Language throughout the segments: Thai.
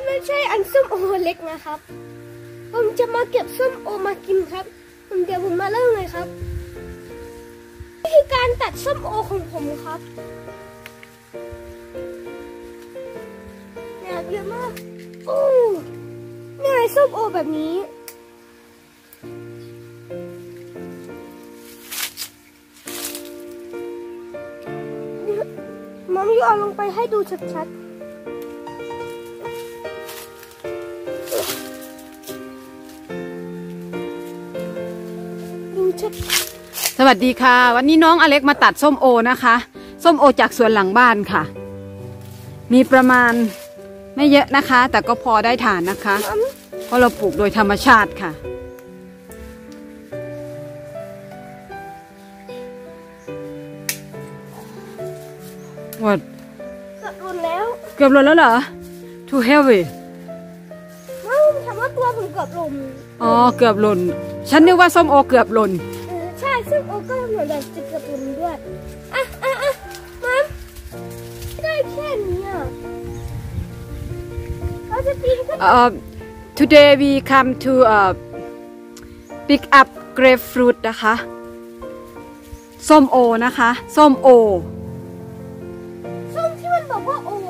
ไม่ใช่อันส้มโอเล็กนะครับผมจะมาเก็บส้มโอมากินครับเดี๋ยวผมมาเริ่มเลยครับนี่คือการตัดส้มโอของผมครับเนี่ยเยอะมากโอ้เนี่ยส้มโอแบบนี้มัมย่อลงไปให้ดูชัดๆสวัสดีค่ะวันนี้น้องอเล็กมาตัดส้มโอนะคะส้มโอจากสวนหลังบ้านค่ะมีประมาณไม่เยอะนะคะแต่ก็พอได้ทานนะคะเพราะเราปลูกโดยธรรมชาติค่ะหมดเกือบหล่นแล้วเหรอ too heavy ไม่ถามว่าตัวผมเกือบหล่นอ๋อเกือบหล่นฉันนึกว่าส้มโอเกือบหล่นใช่ส้มโอก็เหมือนแบบจะเกือบหล่นด้วยมัมได้แค่นี้อ่ะเราจะปีนขึ้น today we come to pick up grapefruit นะคะส้มโอนะคะส้มโอส้มที่มันบอกว่าโอ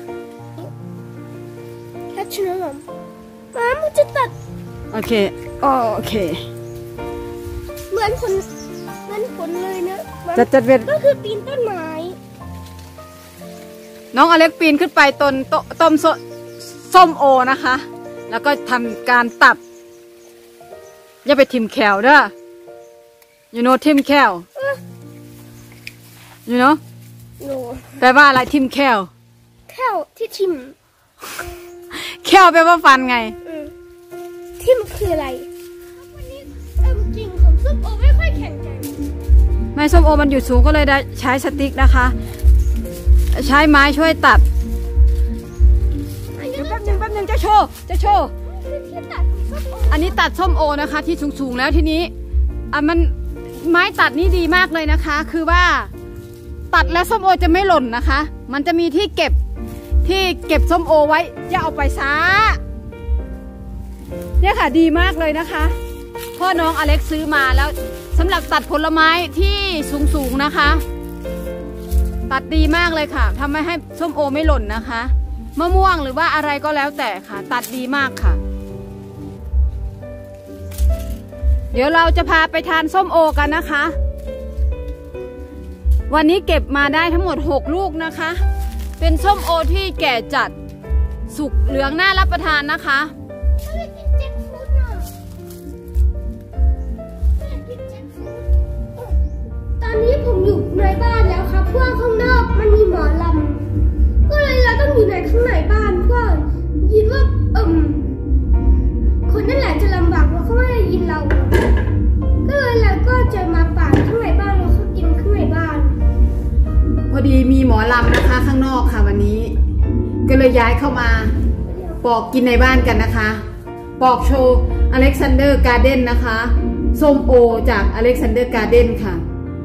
แค่ชื่อมันจะตัดโอเคเหมือนผลเลยนะจัดเวทก็คือปีนต้นไม้น้องอเล็กปีนขึ้นไปต้นส้มโอนะคะแล้วก็ทำการตัดอย่าไปทิมแคลเด้อ you know ทิมแคล you know แปลว่าอะไรทิมแคลที่ทิมแคลแปลว่าฟันไงทิมคืออะไรวันนี้กิ่งของส้มโอไม่ค่อยแข็งแรงไม้ส้มโอมันอยู่สูงก็เลยได้ใช้สติ๊กนะคะใช้ไม้ช่วยตัดแป๊บนึงจะโชว์อันนี้ตัดส้มโอนะคะที่สูงแล้วทีนี้มันไม้ตัดนี่ดีมากเลยนะคะคือว่าตัดแล้วส้มโอจะไม่หล่นนะคะมันจะมีที่เก็บส้มโอไว้อย่าเอาไปซ้าเนี่ยค่ะดีมากเลยนะคะพ่อน้องอเล็กซื้อมาแล้วสำหรับตัดผลไม้ที่สูงนะคะตัดดีมากเลยค่ะทำให้ส้มโอไม่หล่นนะคะมะม่วงหรือว่าอะไรก็แล้วแต่ค่ะตัดดีมากค่ะเดี๋ยวเราจะพาไปทานส้มโอกันนะคะวันนี้เก็บมาได้ทั้งหมด6ลูกนะคะเป็นส้มโอที่แก่จัดสุกเหลืองน่ารับประทานนะคะตอนนี้ผมอยู่ในบ้านแล้วครับเพราะข้างนอกมันมีหมอลำก็เลยเราต้องอยู่ในข้างในบ้านเพื่อคิดว่าคนนั่นแหละจะลำบากเพราะเขาไม่ได้ยินเราก็เลยเราก็จะมาป่าข้างในบ้านเรากินข้างในบ้านพอดีมีหมอลำนะคะข้างนอกค่ะวันนี้ก็เลยย้ายเข้ามาปอกกินในบ้านกันนะคะปอกโชว์อเล็กซานเดอร์การ์เด้นนะคะส้มโอจากอเล็กซานเดอร์การ์เด้นค่ะ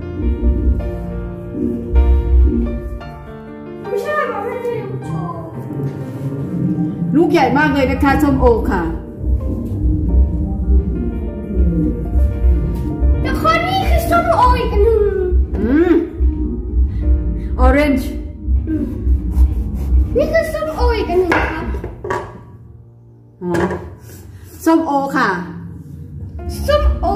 ไม่ใช่เราไม่ได้โชว์ลูกใหญ่มากเลยนะคะส้มโอค่ะแล้วข้อนี้คือส้มโออีกอันหนึ่ง orange นี่คือส้มโออีกอันหนึ่งครับส้มโอค่ะส้มโอ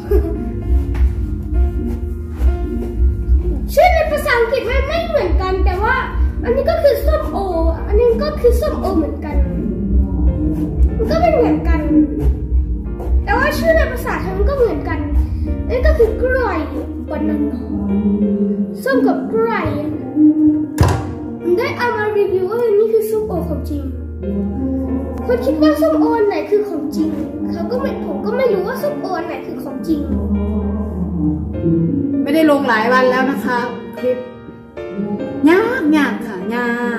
ชื่อในภาษาอังกฤษไม่เหมือนกันแต่ว่าอันนี้ก็คือส้มโออันนี้ก็คือส้มโอเหมือนกันมันก็ไม่เหมือนกันแต่ว่าชื่อในภาษาไทยมันก็เหมือนกันนี่ก็คือกล้วยบานาน่าส้มกับกล้วยได้เอามารีวิวว่านี่คือส้มโอของจริงคนคิดว่าส้มโอไหนคือของจริงผมก็ไม่รู้ว่าส้มโอไหนคือของจริงไม่ได้ลงหลายวันแล้วนะคะคลิปยากค่ะยาก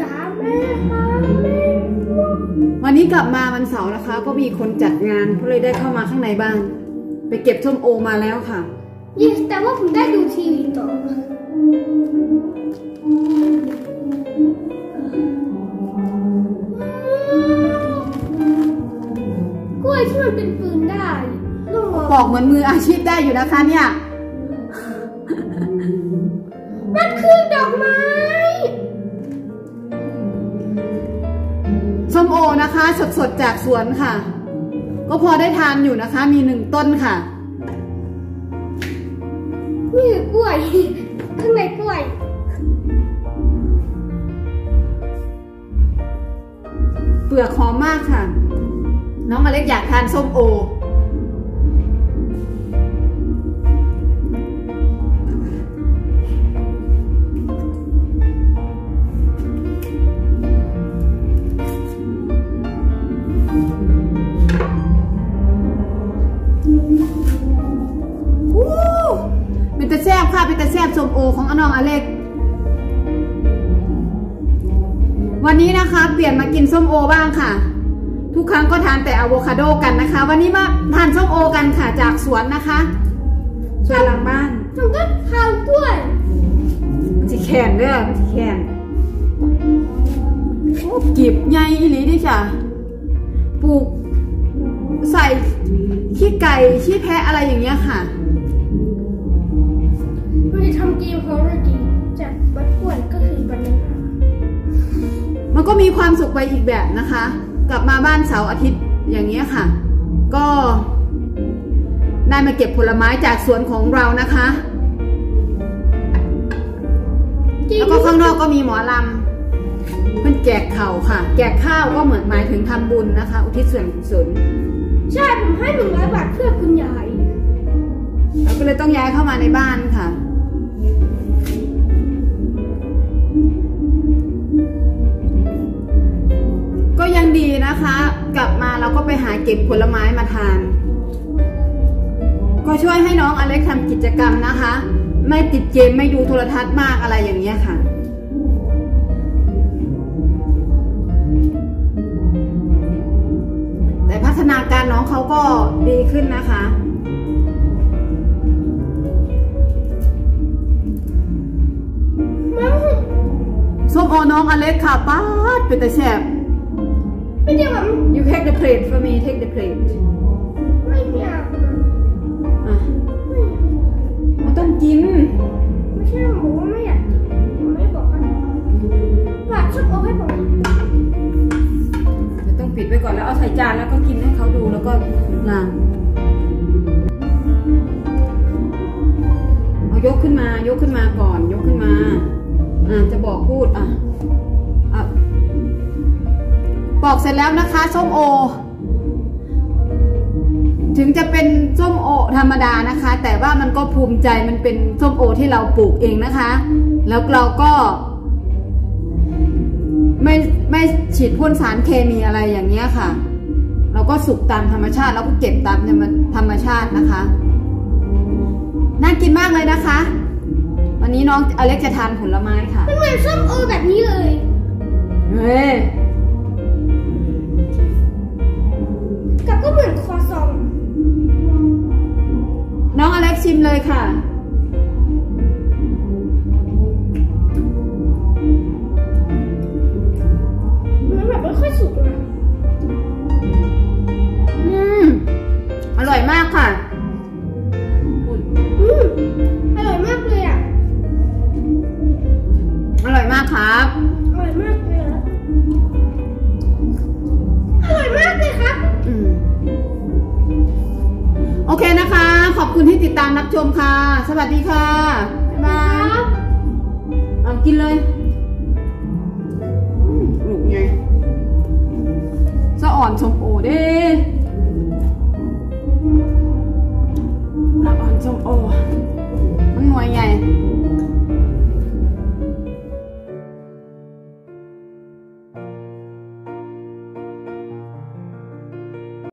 วันนี้กลับมาวันเสาร์นะคะก็มีคนจัดงานก็เลยได้เข้ามาข้างในบ้านไปเก็บส้มโอมาแล้วค่ะแต่ว่าผมได้ดูทีวีต่อวยที่มันเป็นปืนได้ต้องลองปอกเหมือนมืออาชีพได้อยู่นะคะเนี่ยมันคือดอกไม้ส้มโอนะคะสดๆจากสวนค่ะ ก็พอได้ทานอยู่นะคะ มี1 ต้นค่ะนี่คือกล้วยข้างในกล้วยเปลือกหอมมากค่ะ น้องอเล็กอยากทานส้มโอเป็นตะแซ่บค่ะเป็นตะแซ่บส้มโอของน้องอเล็กวันนี้นะคะเปลี่ยนมากินส้มโอบ้างค่ะ ทุกครั้งก็ทานแต่อะโวคาโดกันนะคะ วันนี้มาทานส้มโอกันค่ะจากสวนนะคะสวนหลังบ้านมันก็ทานกล้วยมันจะแข็งเด้อมันจะแข็งโอ้กีบใหญ่อีหลีดิจ้ะปลูกใส่ขี้ไก่ขี้แพะอะไรอย่างเงี้ยค่ะมันจะทำเกมของเราดีจากบัตรกล้วยก็คือบัตรนั้นมันก็มีความสุขไปอีกแบบนะคะ กลับมาบ้านเสาร์อาทิตย์อย่างเงี้ยค่ะ ก็ได้มาเก็บผลไม้จากสวนของเรานะคะแล้วก็ข้างนอกก็มีหมอลำเพื่อนแจกข้าวค่ะแจกข้าวก็เหมือนหมายถึงทำบุญนะคะ อุทิศส่วนกุศลใช่ผมให้100 บาทเพื่อคุณยายเราก็เลยต้องย้ายเข้ามาในบ้านค่ะก็ยังดีนะคะ กลับมาเราก็ไปหาเก็บผลไม้มาทานก็ช่วยให้น้องอเล็กทำกิจกรรมนะคะ ไม่ติดเกมไม่ดูโทรทัศน์มากอะไรอย่างเงี้ยค่ะแต่พัฒนาการน้องเขาก็ดีขึ้นนะคะส้มโอน้องอเล็กค่ะป๊าดเป็นแต่แซ่บไม่ได้แบบ You take the plate for me take the plate ไม่อยากอ่ะมันต้องกินไม่ใช่ผมบอกว่าไม่อยากกินผมไม่บอกว่าฝากชุบโอให้ผมเดี๋ยวต้องปิดไว้ก่อนแล้วเอาใส่จานแล้วก็กินให้เขาดูแล้วก็ล้างเอายกขึ้นมก่อนยกขึ้นมาจะบอกพูดปอกเสร็จแล้วนะคะส้มโอถึงจะเป็นส้มโอธรรมดานะคะ แต่ว่ามันก็ภูมิใจมันเป็นส้มโอที่เราปลูกเองนะคะแล้วเราก็ไม่ฉีดพ่นสารเคมีอะไรอย่างเงี้ยค่ะเราก็สุกตามธรรมชาติแล้วก็เก็บตามธรรมชาตินะคะน่ากินมากเลยนะคะวันนี้น้องอเล็กจะทานผลไม้ค่ะมันเหมือนส้มโอแบบนี้เลยเฮ้ยกับก็เหมือนคอซองน้องอเล็กชิมเลยค่ะมันแบบไม่ค่อยสุกนะอร่อยมากค่ะอร่อยมากเลยอ่ะอร่อยมากครับอร่อยมากเลยอร่อยมากเลยครับโอเคนะคะขอบคุณที่ติดตามรับชมค่ะสวัสดีค่ะบ๊ายบายเอากินเลยลูกไงสะอ่อนส้มโอเด้สะอ่อนส้มโอ